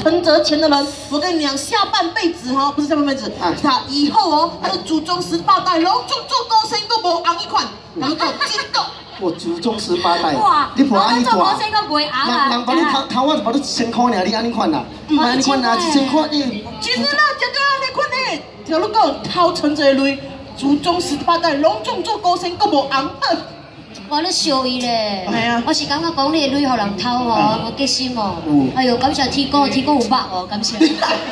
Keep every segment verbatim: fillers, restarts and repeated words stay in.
存折钱的人，我跟你讲，下半辈子哈，不是下半辈子，他以后哦，他的祖宗十八代，拢做做高升都无红一款，人讲真的。 我祖宗十八代， 哇！ 你婆安尼大， 人人把你头头我就把你一千块尔，你安尼款啦？唔安尼款啦，一千块你。 其实啦，绝对安尼款的，假如讲偷存这类，祖宗十八代拢做做高升都无红。 我咧笑伊咧， 系啊， 我是感觉讲你的女互人偷哦，我结心哦。哎呦，感谢天公，天公有肉哦，感谢。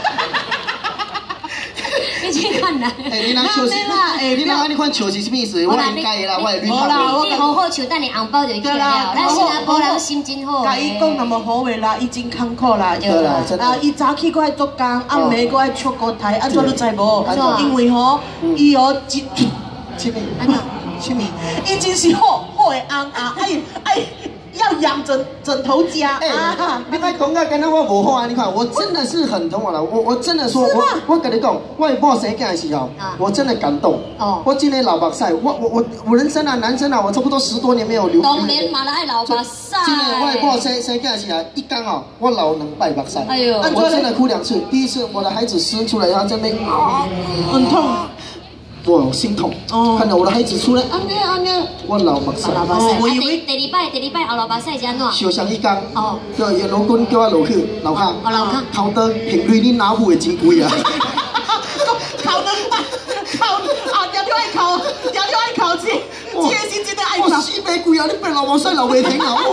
你去看啦。 哎，你人笑是，你人安尼款笑是什么意思？我应该的啦，我会女拍。你好好笑，等你红包就起来了。咱新加坡人心真好。 甲伊讲那么好话啦，伊真坎坷啦。 对啦，真的。 啊，伊早起搁爱做工，暗暝搁爱出国台，安怎你知无？因为吼，伊哦一，什么？安怎？什么？伊真是好好的翁啊！哎哎。要养枕枕头家， 哎，你别讲啊，跟他我无好啊！你看，我真的是很痛了，我我真的说，我我跟你讲，我某生囝的时候，我真的感动。哦，我今年老目屎，我我我我人生啊，男生啊，我差不多十多年没有流。 当年嘛，爱老目屎。 今年我某生生囝的时候，一刚哦，我老两摆目屎。哎呦，我真的哭两次。第一次我的孩子生出来，他真的很痛。 我心痛，哦、看到我的孩子出来，安尼安尼，我老目屎。 我以为第二摆第二摆后老目屎是安怎？ 烧上一缸，哦，叫伊老公叫我落去楼下， 哦楼下， 偷得平瑞你哪户的真贵啊？ 偷两百，偷啊，条条爱偷，条条爱偷钱，这是真的爱偷。 我死白贵啊！你变老目屎流袂停啊！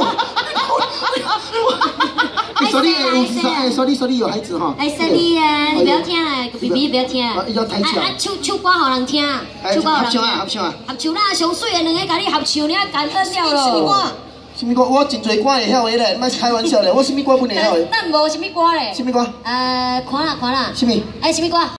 所以，哎，所以，所以有孩子哈。 哎，所以啊，你不要听啊，B B 不要听。啊， 要抬起来。 啊，唱唱歌互人听，唱歌互人听。合唱啊， 合唱啊。 合唱啦，上水的两个甲你合唱，你啊感恩了咯。 什么歌？ 什么歌？我真侪歌会晓的咧，莫开玩笑咧。我什么歌不会晓的？ 咱无什么歌咧。 什么歌？ 呃，看啦看啦。 什么？ 哎，什么歌？